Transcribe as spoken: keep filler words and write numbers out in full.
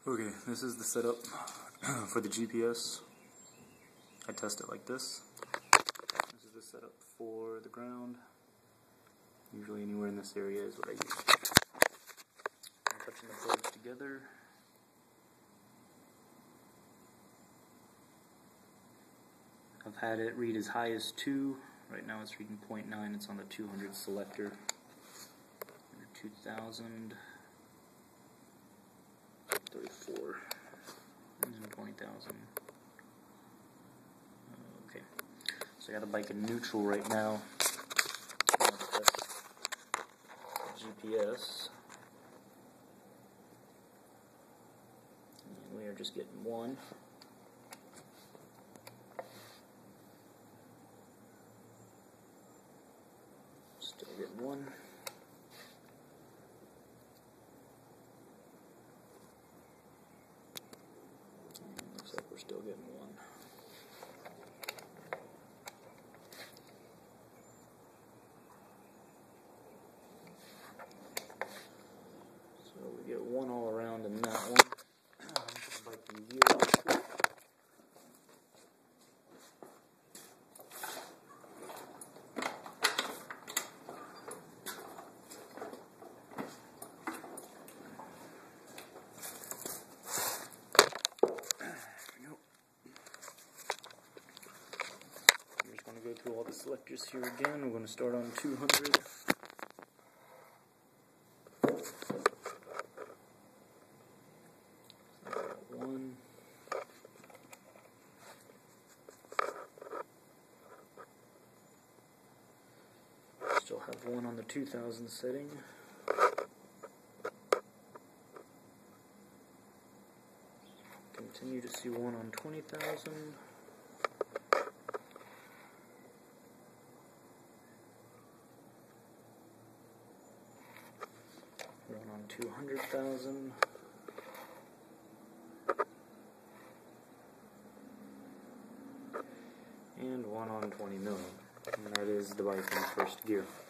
Okay, this is the setup for the G P S. I test it like this. This is the setup for the ground. Usually anywhere in this area is what I use. I'm touching the probes together. I've had it read as high as two. Right now it's reading zero point nine. It's on the two hundred selector. two thousand. thirty-four. And twenty thousand. Okay. So I got the bike in neutral right now. I'm gonna test the G P S. And we are just getting one. Still getting one. And looks like we're still getting one. So we get one all around in that one. Put the bike in gear. Go through all the selectors here again. We're going to start on two hundred. One. Still have one on the two thousand setting. Continue to see one on twenty thousand. One on two hundred thousand. And one on twenty million. And that is the bike in first gear.